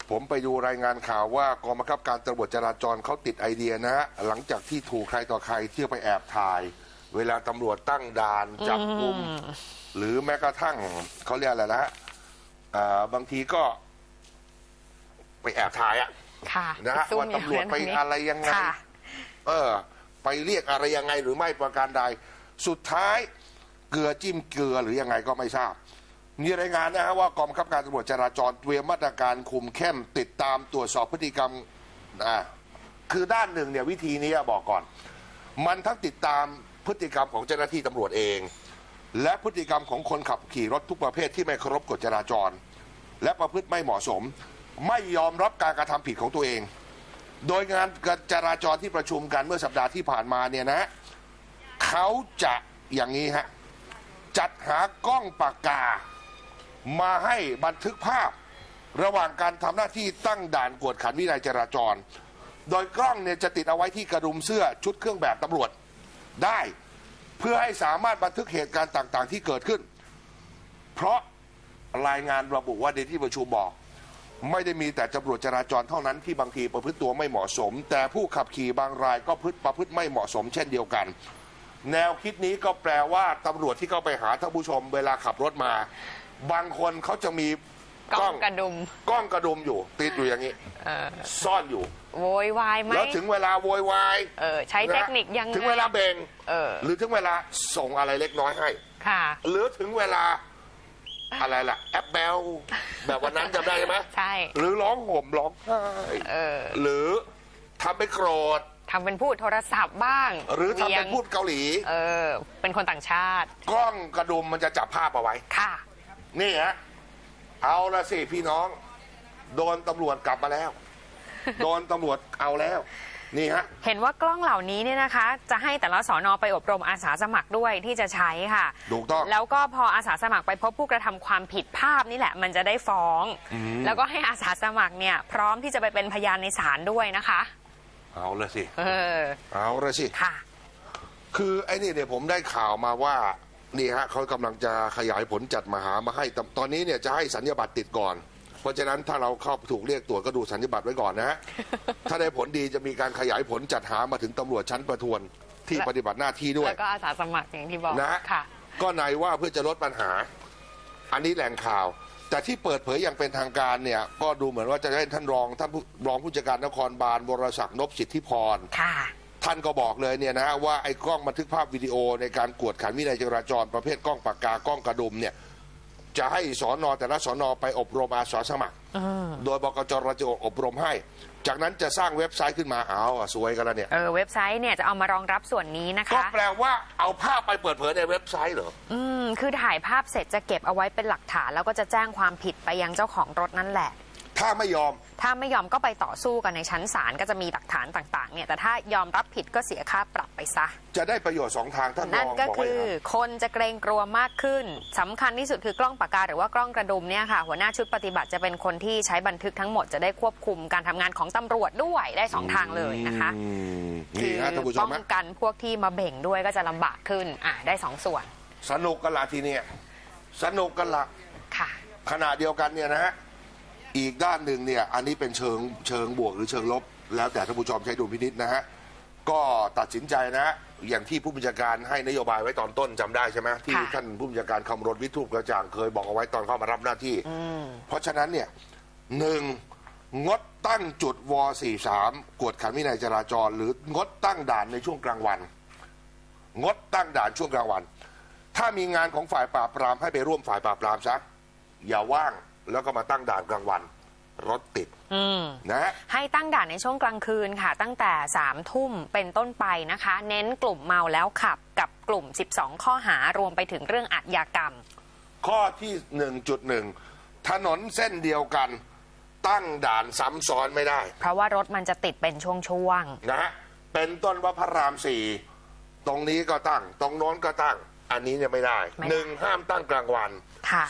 ผมไปดูรายงานข่าวว่ากองบังคับการตำรวจจราจรเขาติดไอเดียนะฮะหลังจากที่ถูกใครต่อใครที่ไปแอบถ่าย เวลาตำรวจตั้งด่านจับกุมหรือแม้กระทั่งเขาเรียกอะไรนะฮะบางทีก็ไปแอบถ่ายอะนะฮะว่าตำรวจไปอะไรยังไงไปเรียกอะไรยังไงหรือไม่ประการใดสุดท้ายเกลือจิ้มเกลือหรือยังไงก็ไม่ทราบมีรายงานนะฮะว่ากองบังคับการตำรวจจราจรเตรียมมาตรการคุมเข้มติดตามตรวจสอบพฤติกรรมคือด้านหนึ่งเนี่ยวิธีนี้บอกก่อนมันทั้งติดตามพฤติกรรมของเจ้าหน้าที่ตำรวจเองและพฤติกรรมของคนขับขี่รถทุกประเภทที่ไม่เคารพกฎจราจรและประพฤติไม่เหมาะสมไม่ยอมรับการกระทำผิดของตัวเองโดยงานจราจรที่ประชุมกันเมื่อสัปดาห์ที่ผ่านมาเนี่ยนะเขาจะอย่างนี้ฮะจัดหากล้องปากกามาให้บันทึกภาพระหว่างการทำหน้าที่ตั้งด่านกวดขันวินัยจราจรโดยกล้องเนี่ยจะติดเอาไว้ที่กระดุมเสื้อชุดเครื่องแบบตำรวจได้เพื่อให้สามารถบันทึกเหตุการณ์ต่างๆที่เกิดขึ้นเพราะรายงานระบุว่าในที่ประชุมบอกไม่ได้มีแต่ตำรวจจราจรเท่านั้นที่บางทีประพฤติตัวไม่เหมาะสมแต่ผู้ขับขี่บางรายก็ประพฤติไม่เหมาะสมเช่นเดียวกันแนวคิดนี้ก็แปลว่าตำรวจที่เข้าไปหาท่านผู้ชมเวลาขับรถมาบางคนเขาจะมีกล้องกระดุมอยู่ติดอยู่อย่างนี้ซ่อนอยู่โวยวายไหมแล้วถึงเวลาโวยวายใช้เทคนิคยังไงถึงเวลาเบ่งหรือถึงเวลาส่งอะไรเล็กน้อยให้หรือถึงเวลาอะไรล่ะแอปเบลแบบวันนั้นจำได้ไหมใช่หรือร้องห่มร้องไห้หรือทำเป็นโกรธทำเป็นพูดโทรศัพท์บ้างหรือทำเป็นพูดเกาหลีเป็นคนต่างชาติกล้องกระดุมมันจะจับภาพเอาไว้ค่ะนี่ฮะเอาละสิพี่น้องโดนตำรวจกลับมาแล้วโดนตำรวจเอาแล้วนี่ฮะเห็นว่ากล้องเหล่านี้เนี่ยนะคะจะให้แต่ละสน.ไปอบรมอาสาสมัครด้วยที่จะใช้ค่ะถูกต้องแล้วก็พออาสาสมัครไปพบผู้กระทำความผิดภาพนี่แหละมันจะได้ฟ้องแล้วก็ให้อาสาสมัครเนี่ยพร้อมที่จะไปเป็นพยานในศาลด้วยนะคะเอาละสิเอาละสิค่ะคือไอ้นี่เนี่ยผมได้ข่าวมาว่านี่ฮะเขากำลังจะขยายผลจัดมาให้ตอนนี้เนี่ยจะให้สัญญาบัตรติดก่อนเพราะฉะนั้นถ้าเราเข้าถูกเรียกตรวจก็ดูสัญญาบัตรไว้ก่อนนะฮะถ้าได้ผลดีจะมีการขยายผลจัดหามาถึงตำรวจชั้นประทวนที่ปฏิบัติหน้าที่ด้วยแล้วก็อาสาสมัครอย่างที่บอกนะค่ะก็นายว่าเพื่อจะลดปัญหาอันนี้แหล่งข่าวแต่ที่เปิดเผยอย่างเป็นทางการเนี่ยก็ดูเหมือนว่าจะได้ท่านรองผู้จัดการนครบาลวรศักดิ์นพสิทธิพรท่านก็บอกเลยเนี่ยนะว่าไอ้กล้องบันทึกภาพวิดีโอในการกวดขันวินัยจราจรประเภทกล้องปากกากล้องกระดุมเนี่ยจะให้สน.แต่ละสน.ไปอบรมอาสาสมัครโดยบกจรจะอบรมให้จากนั้นจะสร้างเว็บไซต์ขึ้นมาสวยกันแล้วเนี่ยเว็บไซต์เนี่ยจะเอามารองรับส่วนนี้นะคะก็แปลว่าเอาภาพไปเปิดเผยในเว็บไซต์เหรอคือถ่ายภาพเสร็จจะเก็บเอาไว้เป็นหลักฐานแล้วก็จะแจ้งความผิดไปยังเจ้าของรถนั่นแหละถ้าไม่ยอมก็ไปต่อสู้กันในชั้นศาลก็จะมีหลักฐานต่างๆเนี่ยแต่ถ้ายอมรับผิดก็เสียค่าปรับไปซะจะได้ประโยชน์2ทางท่านรองบอกไว้นั่นก็คือคนจะเกรงกลัวมากขึ้นสำคัญที่สุดคือกล้องปากกาหรือว่ากล้องกระดุมเนี่ยค่ะหัวหน้าชุดปฏิบัติจะเป็นคนที่ใช้บันทึกทั้งหมดจะได้ควบคุมการทำงานของตำรวจด้วยได้2ทางเลยนะคะคือป้องกันพวกที่มาเบ่งด้วยก็จะลำบากขึ้นได้2ส่วนสนุกกันละทีนี้สนุกกันละค่ะขณะเดียวกันเนี่ยนะฮะอีกด้านหนึ่งเนี่ยอันนี้เป็นเชิงบวกหรือเชิงลบแล้วแต่ท่านผู้ชมใช้ดุลพินิจนะฮะก็ตัดสินใจนะอย่างที่ผู้บัญชาการให้นโยบายไว้ตอนต้นจำได้ใช่ไหมที่ท่านผู้บัญชาการคำรณวิทูปกระจ่างเคยบอกเอาไว้ตอนเข้ามารับหน้าที่เพราะฉะนั้นเนี่ย1งดตั้งจุดว.43 กวดขันวินัยจราจรหรืองดตั้งด่านในช่วงกลางวันงดตั้งด่านช่วงกลางวันถ้ามีงานของฝ่ายปราบปรามให้ไปร่วมฝ่ายปราบปรามซะอย่าว่างแล้วก็มาตั้งด่านกลางวันรถติดนะให้ตั้งด่านในช่วงกลางคืนค่ะตั้งแต่3 ทุ่มเป็นต้นไปนะคะเน้นกลุ่มเมาแล้วขับกับกลุ่ม12ข้อหารวมไปถึงเรื่องอาชญากรรมข้อที่ 1.1 ถนนเส้นเดียวกันตั้งด่านซ้ำซ้อนไม่ได้เพราะว่ารถมันจะติดเป็นช่วงๆนะเป็นต้นว่าพระราม4ตรงนี้ก็ตั้งตรงโน้นก็ตั้งอันนี้เนี่ยไม่ได้1ห้ามตั้งกลางวัน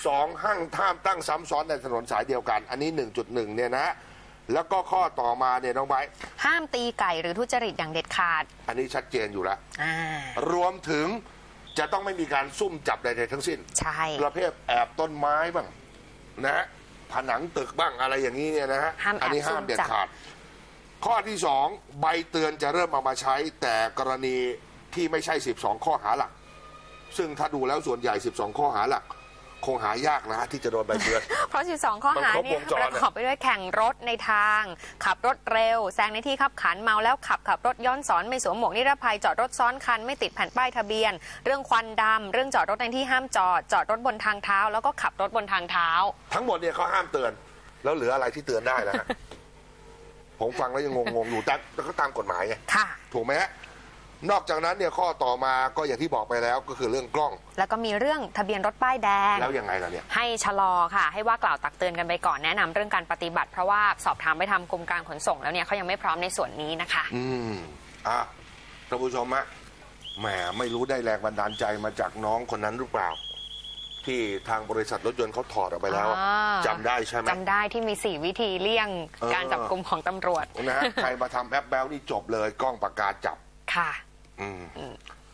2ห้ามตั้งซ้ำซ้อนในถนนสายเดียวกันอันนี้ 1.1 เนี่ยนะแล้วก็ข้อต่อมาเนี่ยน้องไบร์ทห้ามตีไก่หรือทุจริตอย่างเด็ดขาดอันนี้ชัดเจนอยู่แล้วรวมถึงจะต้องไม่มีการซุ่มจับใดๆทั้งสิ้นใช่ประเภทแอบต้นไม้บ้างนะผนังตึกบ้างอะไรอย่างนี้เนี่ยนะฮะห้ามแอบอันี้ห้ามเด็ดขาดข้อที่2ใบเตือนจะเริ่มเอามาใช้แต่กรณีที่ไม่ใช่12ข้อหาหลักซึ่งถ้าดูแล้วส่วนใหญ่12ข้อหาหลักคงหายากนะฮะที่จะโดนใบเตือนเพราะ 12 ข้อหาเนี่ยประกอบไปด้วยแข่งรถในทาง ขับรถเร็วแซงในที่ขับขันเมาแล้วขับรถย้อนสอนไม่สวมหมวกนิรภัยจอดรถซ้อนคันไม่ติดแผ่นป้ายทะเบียนเรื่องควันดำเรื่องจอดรถในที่ห้ามจอดรถบนทางเท้าแล้วก็ขับรถบนทางเท้าทั้งหมดเนี่ยเขาห้ามเตือนแล้วเหลืออะไรที่เตือนได้ล่ะฮะ ผมฟังแล้วยังงงอยู่แต่ก็ตามกฎหมายไงถูกไหมฮะนอกจากนั้นเนี่ยข้อต่อมาก็อย่างที่บอกไปแล้วก็คือเรื่องกล้องแล้วก็มีเรื่องทะเบียนรถป้ายแดงแล้วยังไงล่ะเนี่ยให้ชะลอค่ะให้ว่ากล่าวตักเตือนกันไปก่อนแนะนำเรื่องการปฏิบัติเพราะว่าสอบถามไปทำกรมการขนส่งแล้วเนี่ยเขายังไม่พร้อมในส่วนนี้นะคะท่านผู้ชมฮะแหมไม่รู้ได้แรงบันดาลใจมาจากน้องคนนั้นหรือเปล่าที่ทางบริษัทรถยนต์เขาถอดออกไปแล้วจำได้ใช่ไหมจำได้ที่มี4วิธีเลี่ยงการจับกุมของตำรวจนะฮะใครมาทำแอปแบลนี่จบเลยกล้องประกาศจับค่ะ